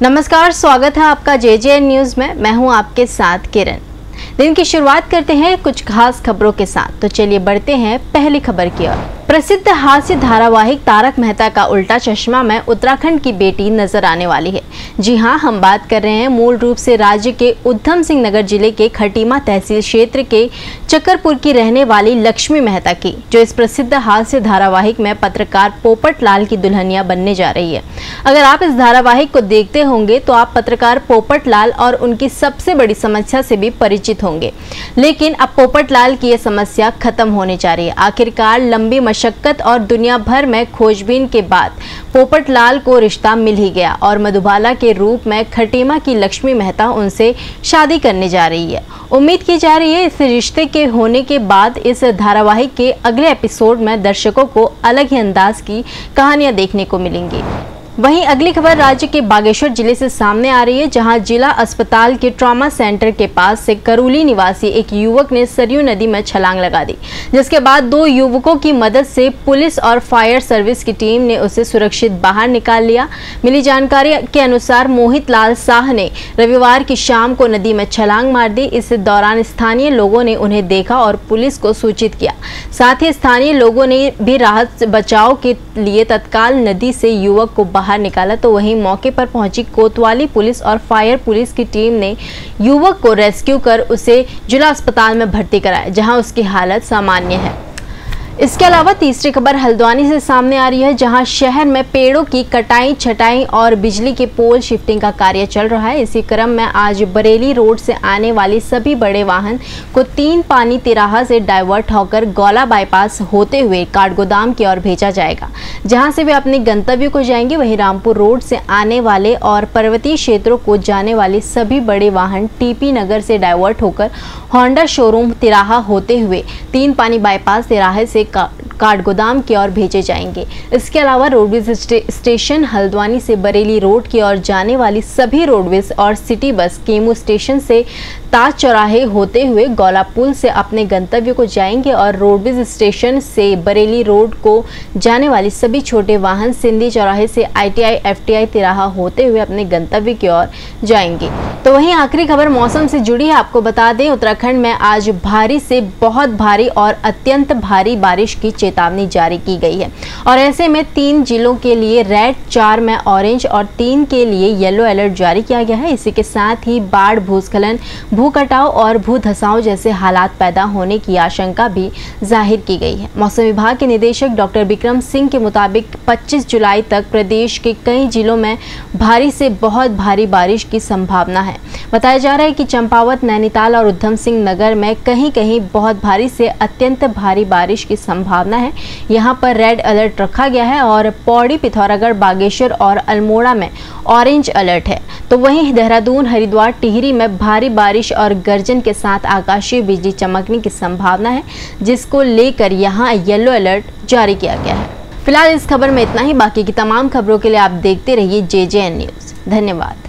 नमस्कार, स्वागत है आपका JJN न्यूज में। मैं हूं आपके साथ किरण। दिन की शुरुआत करते हैं कुछ खास खबरों के साथ। तो चलिए बढ़ते हैं पहली खबर की ओर। प्रसिद्ध हास्य धारावाहिक तारक मेहता का उल्टा चश्मा में उत्तराखंड की बेटी नजर आने वाली है। जी हां, हम बात कर रहे हैं मूल रूप से राज्य के उधम सिंह नगर जिले के खटीमा तहसील क्षेत्र के चक्करपुर की रहने वाली लक्ष्मी मेहता की, जो इस प्रसिद्ध हास्य धारावाहिक में पत्रकार पोपट लाल की दुल्हनिया बनने जा रही है। अगर आप इस धारावाहिक को देखते होंगे तो आप पत्रकार पोपट लाल और उनकी सबसे बड़ी समस्या से भी परिचित होंगे, लेकिन अब पोपट लाल की यह समस्या खत्म होने जा रही है। आखिरकार लंबी मशक्कत और दुनिया भर में खोजबीन के बाद पोपट लाल को रिश्ता मिल ही गया और मधुबाला के रूप में खटीमा की लक्ष्मी मेहता उनसे शादी करने जा रही है। उम्मीद की जा रही है इस रिश्ते के होने के बाद इस धारावाहिक के अगले एपिसोड में दर्शकों को अलग ही अंदाज की कहानियां देखने को मिलेंगी। वहीं अगली खबर राज्य के बागेश्वर जिले से सामने आ रही है, जहां जिला अस्पताल के ट्रॉमा सेंटर के पास से करूली निवासी एक युवक ने सरयू नदी में छलांग लगा दी, जिसके बाद 2 युवकों की मदद से पुलिस और फायर सर्विस की टीम ने उसे सुरक्षित बाहर निकाल लिया। मिली जानकारी के अनुसार मोहित लाल शाह ने रविवार की शाम को नदी में छलांग मार दी। इस दौरान स्थानीय लोगों ने उन्हें देखा और पुलिस को सूचित किया। साथ ही स्थानीय लोगों ने भी राहत बचाव के लिए तत्काल नदी से युवक को बाहर निकाला। तो वहीं मौके पर पहुंची कोतवाली पुलिस और फायर पुलिस की टीम ने युवक को रेस्क्यू कर उसे जिला अस्पताल में भर्ती कराया, जहां उसकी हालत सामान्य है। इसके अलावा तीसरी खबर हल्द्वानी से सामने आ रही है, जहां शहर में पेड़ों की कटाई छटाई और बिजली के पोल शिफ्टिंग का कार्य चल रहा है। इसी क्रम में आज बरेली रोड से आने वाली सभी बड़े वाहन को 3 पानी तिराहा से डाइवर्ट होकर गौला बाईपास होते हुए काठगोदाम की ओर भेजा जाएगा, जहां से वे अपने गंतव्य को जाएंगे। वहीं रामपुर रोड से आने वाले और पर्वतीय क्षेत्रों को जाने वाले सभी बड़े वाहन टीपी नगर से डाइवर्ट होकर होंडा शोरूम तिराहा होते हुए 3 पानी बाईपास तिराहे से काठगोदाम की ओर भेजे जाएंगे। इसके अलावा रोडवेज स्टेशन हल्द्वानी से बरेली रोड की ओर जाने वाली सभी रोडवेज और सिटी बस केमू स्टेशन से ताज चौराहे होते हुए गौला पुल से अपने गंतव्य को जाएंगे और रोडवेज स्टेशन से बरेली रोड को जाने वाली सभी छोटे वाहन सिंधी चौराहे से ITI FTI तिराहा होते हुए अपने गंतव्य की ओर जाएंगे। तो वहीं आखिरी खबर मौसम से जुड़ी है। आपको बता दें, उत्तराखंड में आज भारी से बहुत भारी और अत्यंत भारी बारिश की चेतावनी जारी की गई है और ऐसे में 3 जिलों के लिए रेड, 4 में ऑरेंज और 3 के लिए येलो अलर्ट जारी किया गया है। इसी के साथ ही बाढ़, भूस्खलन, भूकटाव और भूधसाव जैसे हालात पैदा होने की आशंका भी जाहिर की गई है। मौसम विभाग के निदेशक डॉक्टर विक्रम सिंह के मुताबिक 25 जुलाई तक प्रदेश के कई जिलों में भारी से बहुत भारी बारिश की संभावना है। बताया जा रहा है कि चंपावत, नैनीताल और उधम सिंह नगर में कहीं कहीं बहुत भारी से अत्यंत भारी बारिश की संभावना है। यहाँ पर रेड अलर्ट रखा गया है और पौड़ी, पिथौरागढ़, बागेश्वर और अल्मोड़ा में ऑरेंज अलर्ट है। तो वहीं देहरादून, हरिद्वार, टिहरी में भारी बारिश और गर्जन के साथ आकाशीय बिजली चमकने की संभावना है, जिसको लेकर यहाँ येलो अलर्ट जारी किया गया है। फिलहाल इस खबर में इतना ही। बाकी की तमाम खबरों के लिए आप देखते रहिए JJN न्यूज। धन्यवाद।